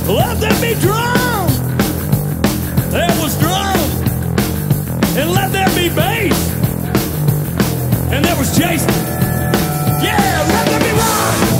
Let there be drum. There was drum. And let there be bass. And there was Jason. Yeah, let there be rock.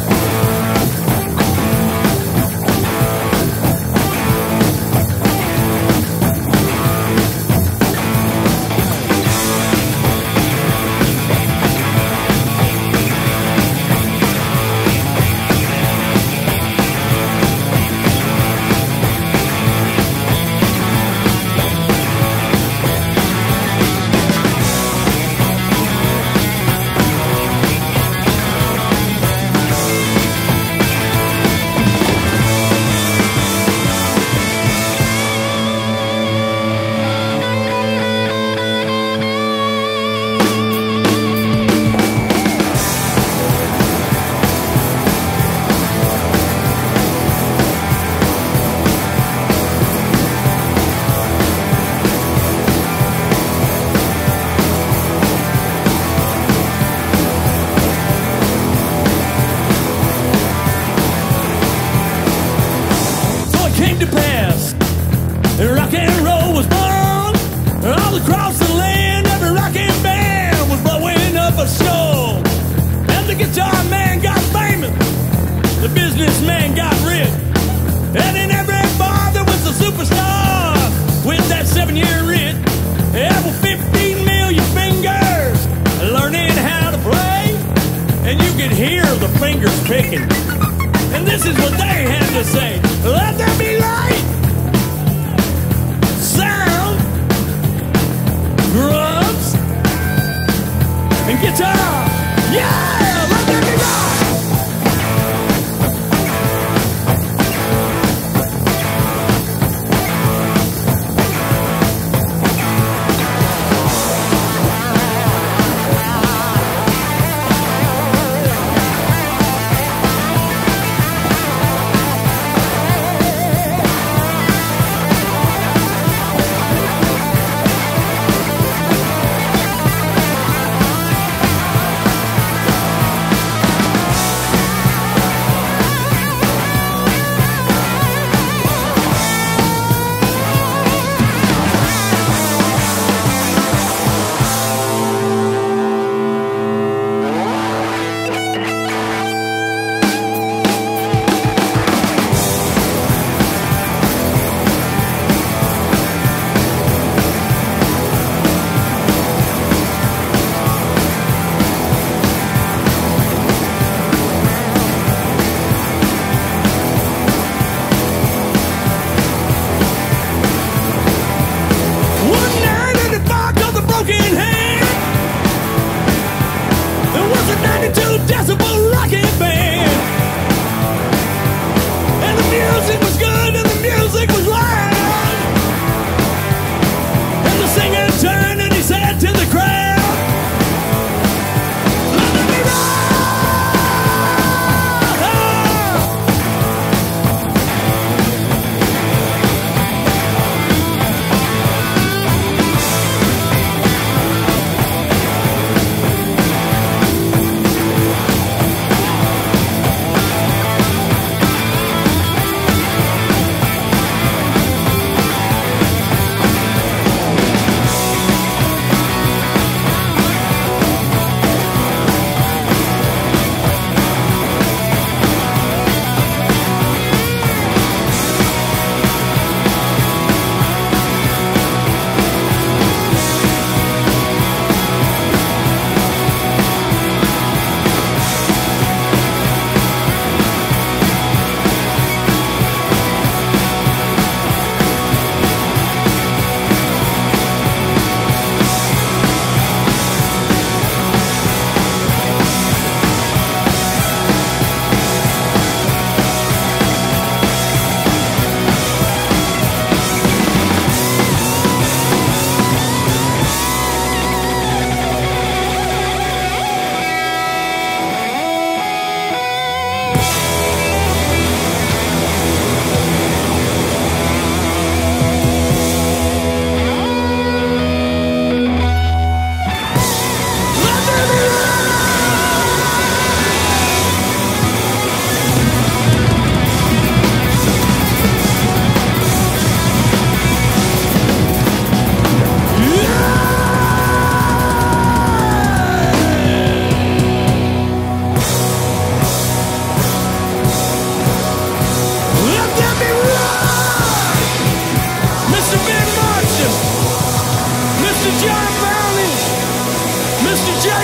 Rock and roll was born. All across the land, every rockin' band was blowing up a show. And the guitar man got famous, the businessman got rich, and in every bar there was a superstar with that 7-year itch. Yeah, with 15 million fingers learning how to play, and you could hear the fingers picking. And this is what they had to say: let there be light, sound, drums, and guitar. Yeah, let there be rock.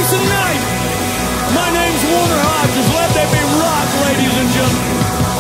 tonight. My name's Warner Hodges. Let there be rock, ladies and gentlemen.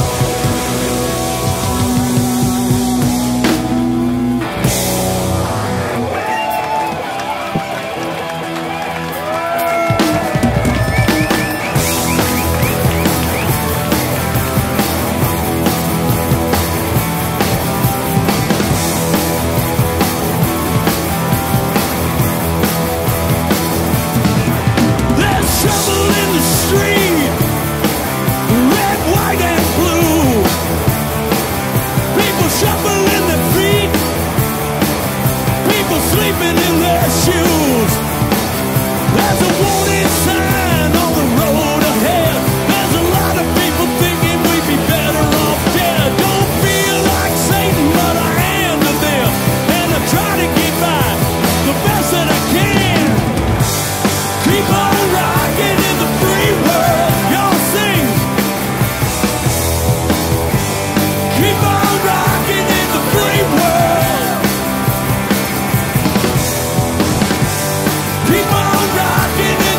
Trouble in the street, red, white, and blue. People shuffling their feet, people sleeping in their shoes. There's a warning sign on the road ahead. There's a lot of people thinking we'd be better off dead. Don't feel like Satan, but I am to them, and I try to get by the best that I can. Keep on rocking in the free world, y'all sing. Keep on rocking in the free world. Keep on rocking in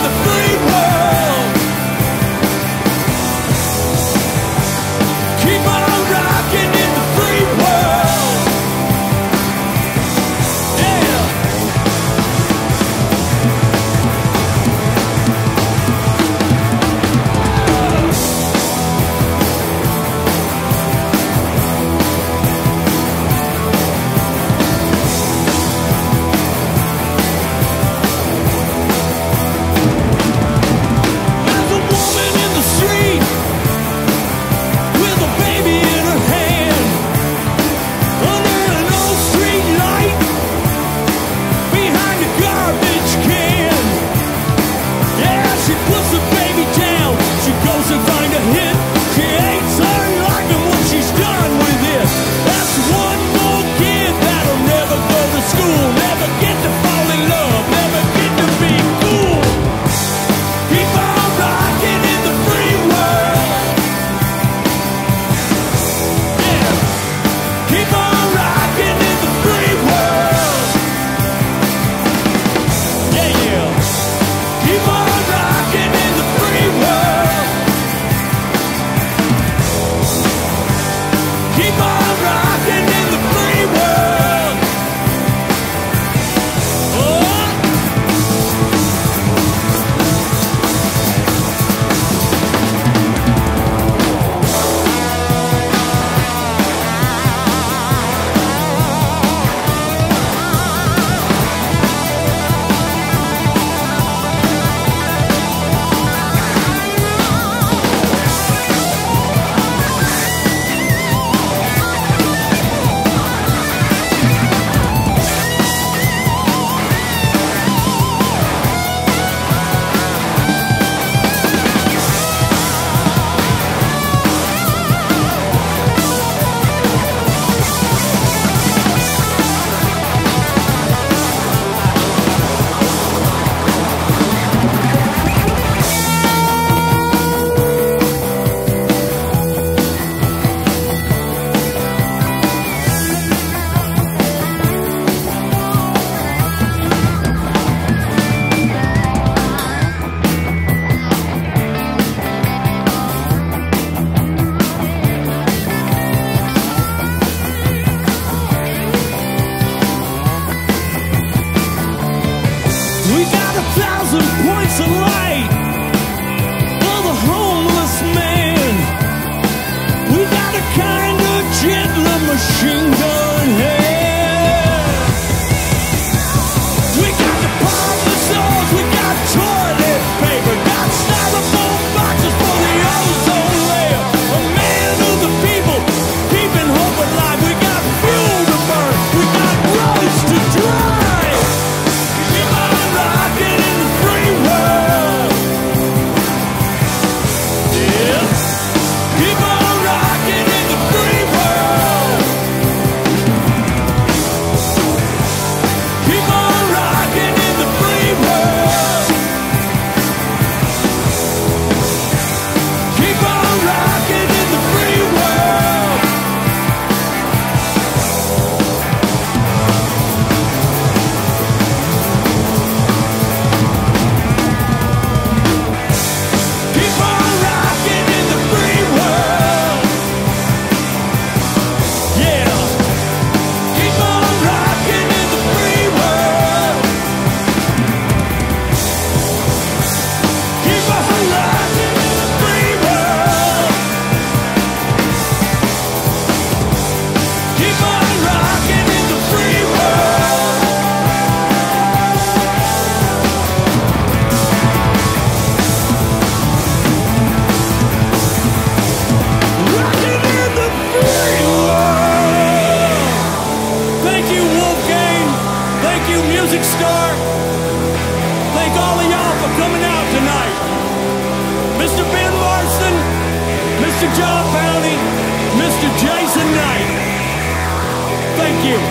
you, Music Star. Thank all of y'all for coming out tonight. Mr. Ben Larson, Mr. John Powney, Mr. Jason Knight. Thank you.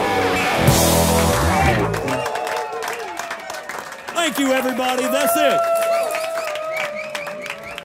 Thank you, everybody. That's it.